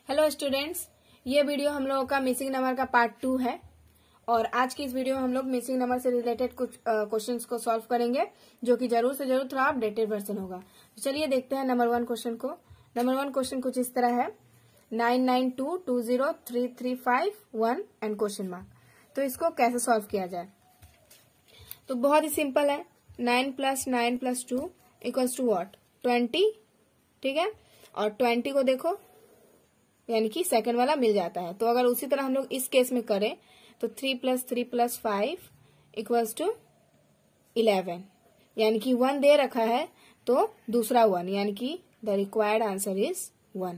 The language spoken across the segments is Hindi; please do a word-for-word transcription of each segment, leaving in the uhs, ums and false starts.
हेलो स्टूडेंट्स, ये वीडियो हम लोगों का मिसिंग नंबर का पार्ट टू है और आज की इस वीडियो में हम लोग मिसिंग नंबर से रिलेटेड कुछ क्वेश्चंस को सॉल्व करेंगे जो कि जरूर से जरूर थोड़ा अपडेटेड वर्जन होगा। तो चलिए देखते हैं नंबर वन क्वेश्चन को। नंबर वन क्वेश्चन कुछ इस तरह है, nine nine two two zero three three five one and question mark. तो इसको कैसे सॉल्व किया जाए? तो बहुत ही सिंपल है, nine plus nine plus two equals to what? Twenty, ठीक है। और ट्वेंटी को देखो यानी कि सेकंड वाला मिल जाता है। तो अगर उसी तरह हम लोग इस केस में करें तो three plus three plus five equals to eleven, यानी कि वन दे रखा है तो दूसरा वन, यानी कि the required answer is one.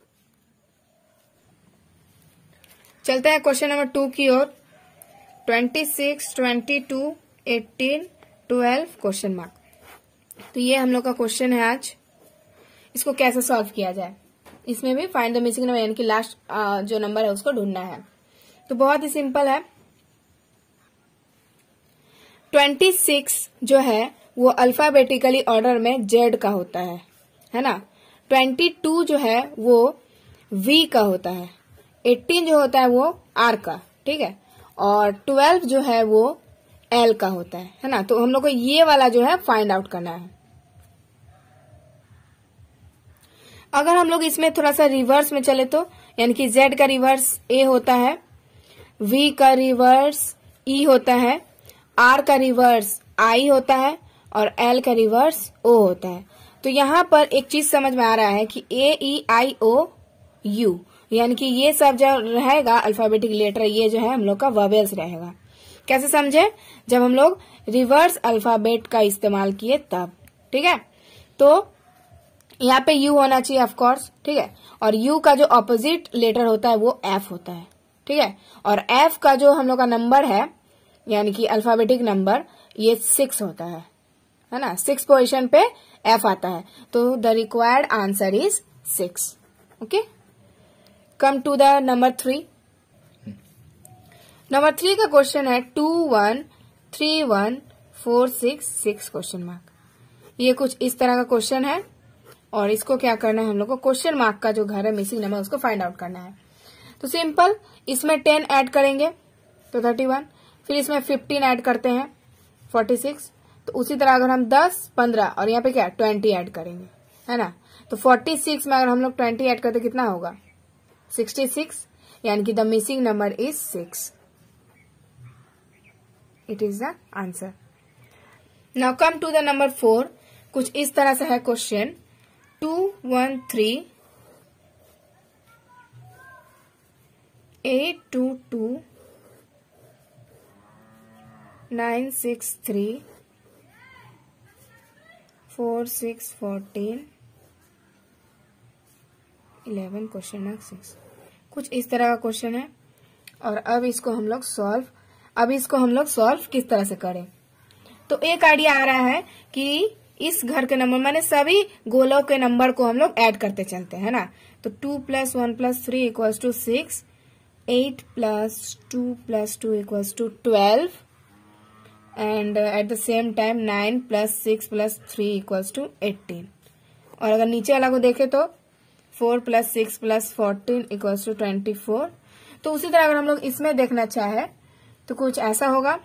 चलते हैं क्वेश्चन नंबर टू की ओर। Twenty six twenty two eighteen twelve question mark. तो ये हम लोग का क्वेश्चन है आज। इसको कैसे सॉल्व किया जाए? इसमें भी फाइंड द मिसिंग नंबर यानी कि लास्ट जो नंबर है उसको ढूंढना है। तो बहुत ही सिंपल है। ट्वेंटी सिक्स जो है वो अल्फाबेटिकली ऑर्डर में जेड का होता है, है ना। ट्वेंटी टू जो है वो वी का होता है। एटीन जो होता है वो आर का, ठीक है। और ट्वेल्व जो है वो एल का होता है, है ना। तो हम लोग को ये वाला जो है फाइंड आउट करना है। अगर हम लोग इसमें थोड़ा सा रिवर्स में चले तो यानी कि Z का रिवर्स A होता है, V का रिवर्स E होता है, R का रिवर्स I होता है और L का रिवर्स O होता है। तो यहाँ पर एक चीज समझ में आ रहा है कि A E I O U यानी कि ये सब जो रहेगा अल्फाबेटिक लेटर, ये जो है हम लोग का वोवेल्स रहेगा। कैसे समझे? जब हम लोग रिवर्स अल्फाबेट का इस्तेमाल किए तब, ठीक है। तो यहाँ पे U होना चाहिए ऑफ कोर्स, ठीक है। और U का जो ऑपोजिट लेटर होता है वो F होता है, ठीक है। और F का जो हम लोग का नंबर है यानी कि अल्फाबेटिक नंबर, ये सिक्स होता है, है ना। सिक्स पोजीशन पे F आता है। तो the required answer is six. Okay, come to the number three. Number three का क्वेश्चन है two one three one four six six question mark. ये कुछ इस तरह का क्वेश्चन है और इसको क्या करना है हम लोग को, क्वेश्चन मार्क का जो घर है मिसिंग नंबर उसको फाइंड आउट करना है। तो सिंपल, इसमें टेन ऐड करेंगे तो थर्टी वन, फिर इसमें फिफ्टीन ऐड करते हैं फोर्टी सिक्स। तो उसी तरह अगर हम दस पंद्रह और यहाँ पे क्या ट्वेंटी ऐड करेंगे, है ना। तो फोर्टी सिक्स में अगर हम लोग ट्वेंटी ऐड करते कितना होगा? सिक्सटी सिक्स, यानी कि the missing number is six. It is the answer. Now come to the number four. कुछ इस तरह से है question, two one three eight two two nine six three four six fourteen eleven question mark six. कुछ इस तरह का क्वेश्चन है। और अब इसको हम लोग सॉल्व अब इसको हम लोग सॉल्व किस तरह से करें? तो एक आइडिया आ रहा है कि इस घर के नंबर माने सभी गोलों के नंबर को हम लोग ऐड करते चलते हैं, ना। तो two plus one plus three equals to six, eight plus two plus two equals to twelve and at the same time nine plus six plus three equals to eighteen. और अगर नीचे वाला को देखे तो four plus six plus fourteen equals to twenty four. तो उसी तरह अगर हम लोग इसमें देखना चाहे तो कुछ ऐसा होगा।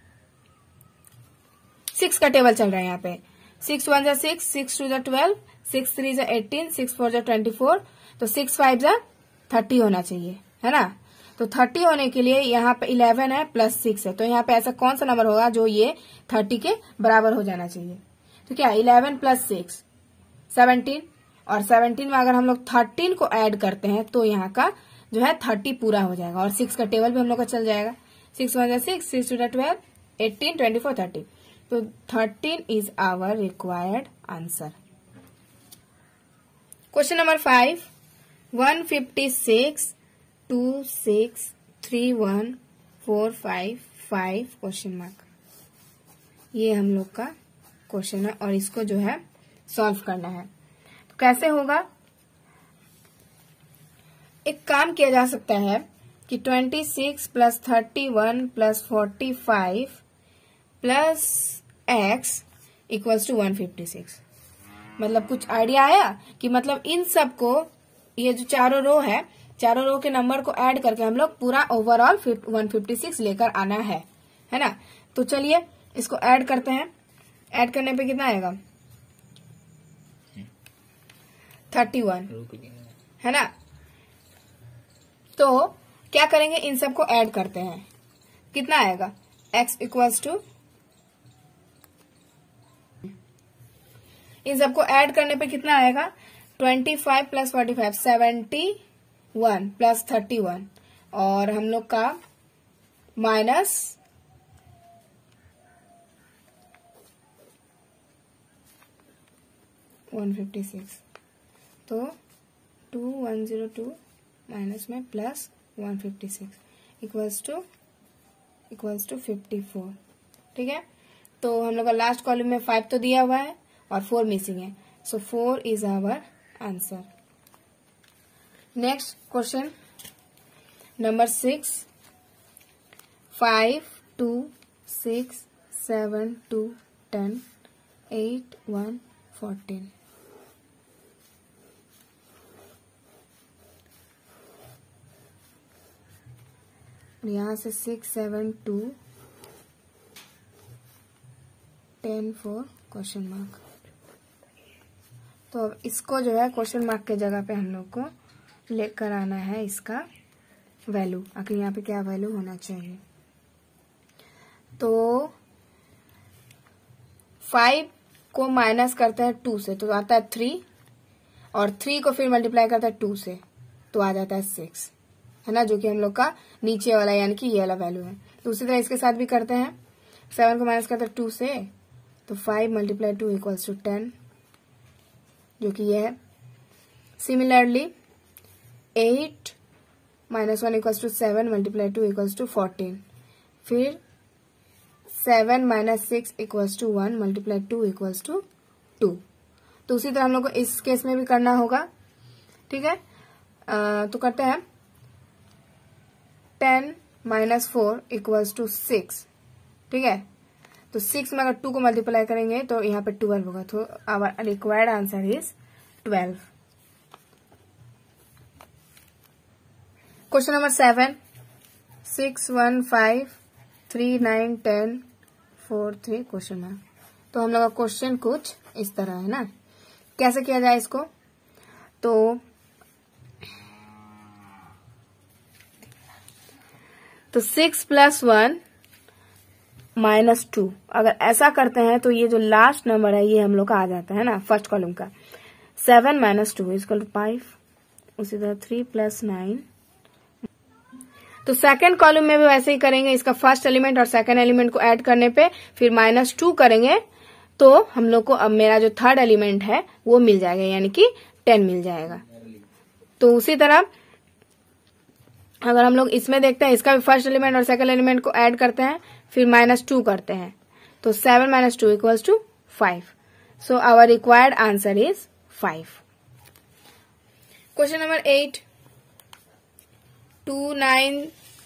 सिक्स का टेबल चल रहा है यहाँ पे, सिक्स वन जा सिक्स, सिक्स टू जा ट्वेल्व, सिक्स थ्री जा एटीन, सिक्स फोर जा ट्वेंटी फोर। तो सिक्स फाइव जा थर्टी होना चाहिए, है ना। तो थर्टी होने के लिए यहाँ पे इलेवन है प्लस सिक्स है। तो यहाँ पे ऐसा कौन सा नंबर होगा जो ये थर्टी के बराबर हो जाना चाहिए? तो क्या इलेवन प्लस सिक्स सेवनटीन, और सेवनटीन में अगर हम लोग थर्टीन को ऐड करते हैं तो यहाँ का जो है थर्टी पूरा हो जाएगा। और सिक्स का टेबल भी हम लोग का चल जाएगा, सिक्स वन जा सिक्स, सिक्स टू जा twelve, eighteen, twenty four, thirty. तो thirteen is our required answer. Question number five, one fifty six two six three one four five five question mark. ये हम लोग का क्वेश्चन है और इसको जो है सॉल्व करना है। तो कैसे होगा? एक काम किया जा सकता है कि twenty six plus thirty one plus forty five plus x equals to one fifty six. मतलब कुछ आइडिया आया कि मतलब इन सब को ये जो चारों रो है, चारों रो के नंबर को ऐड करके हम लोग पूरा ओवरऑल वन फिफ्टी सिक्स लेकर आना है, है ना। तो चलिए इसको ऐड करते हैं। ऐड करने पे कितना आएगा? थर्टी वन, है ना। तो क्या करेंगे, इन सबको ऐड करते हैं। कितना आएगा? x इक्वल्स टू, इन सबको ऐड करने पे कितना आएगा? Twenty five plus forty five, seventy one plus thirty one, और हम लोग का माइनस वन फिफ्टी सिक्स। तो two one zero two minus में plus one fifty six equals to equals to fifty four. ठीक है, तो हम लोग का लास्ट कॉलम में फाइव तो दिया हुआ है और फोर मिसिंग है, so four is our answer. Next question number six, five two six seven two ten eight one fourteen. यहां से six seven two ten four question mark. तो अब इसको जो है क्वेश्चन मार्क के जगह पे हम लोग को लेकर आना है इसका वैल्यू। आखिर यहाँ पे क्या वैल्यू होना चाहिए? तो फाइव को माइनस करते हैं टू से तो आता है थ्री, और थ्री को फिर मल्टीप्लाई करता है टू से तो आ जाता है सिक्स, है ना, जो कि हम लोग का नीचे वाला यानी कि ये वाला वैल्यू है। तो उसी तरह इसके साथ भी करते हैं। सेवन को माइनस करते हैं टू से तो five multiply two equals to ten, जो कि ये है। Similarly eight minus one equals to seven multiply two equals to fourteen, फिर seven minus six equals to one multiply two equals to two. तो उसी तरह हम लोग को इस केस में भी करना होगा। ठीक है, आ, तो करते हैं। Ten minus four equals to six. ठीक है, तो सिक्स में अगर टू को मल्टीप्लाई करेंगे तो यहाँ पे ट्वेल्व होगा, तो our required answer is twelve. Question number seven, six one five three nine ten four three question mark. तो हम लोग का क्वेश्चन कुछ इस तरह है ना। कैसे किया जाए इसको? तो तो six plus one minus two, अगर ऐसा करते हैं तो ये जो लास्ट नंबर है ये हम लोग का आ जाता है ना फर्स्ट कॉलम का। Seven minus two equal to five, उसी तरह थ्री प्लस नाइन। तो सेकंड कॉलम में भी वैसे ही करेंगे। इसका फर्स्ट एलिमेंट और सेकंड एलिमेंट को ऐड करने पे फिर माइनस टू करेंगे तो हम लोग को अब मेरा जो थर्ड एलिमेंट है वो मिल जाएगा, यानी कि टेन मिल जाएगा। तो उसी तरह अगर हम लोग इसमें देखते हैं, इसका भी फर्स्ट एलिमेंट और सेकंड एलिमेंट को ऐड करते हैं फिर माइनस टू करते हैं तो seven minus two equals to five. So our required answer is five. Question number eight, two nine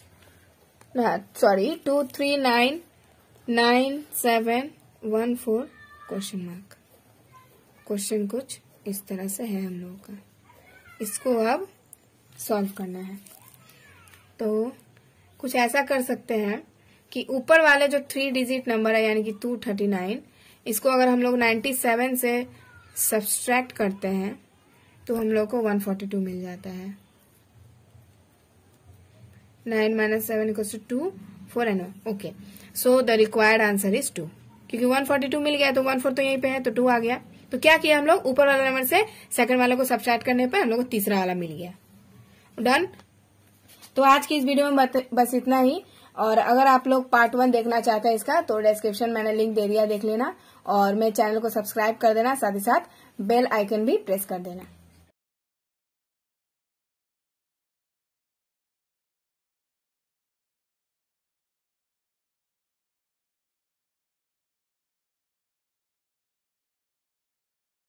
sorry two three nine nine seven one four question mark. Question कुछ इस तरह से है हम लोगों का। इसको अब सॉल्व करना है। तो कुछ ऐसा कर सकते हैं कि ऊपर वाले जो थ्री डिजिट नंबर है यानी कि टू थर्टी नाइन, इसको अगर हम लोग नाइन्टी सेवन से सब्सट्रैक्ट करते हैं तो हम लोग को वन फोर्टी टू मिल जाता है। Nine minus seven equals to two, four and one. Okay, so the required answer is two. क्योंकि वन फोर्टी टू मिल गया तो वन फोर तो यहीं पे है तो टू आ गया। तो क्या किया हम लोग, ऊपर वाले नंबर से सेकंड वाले को सब्सट्रैक्ट करने पे हम लोग को तीसरा वाला मिल गया। डन। तो आज की इस वीडियो में बस इतना ही। और अगर आप लोग पार्ट वन देखना चाहते हैं इसका तो डिस्क्रिप्शन मैंने लिंक दे दिया, देख लेना। और मेरे चैनल को सब्सक्राइब कर देना, साथ ही साथ बेल आइकन भी प्रेस कर देना।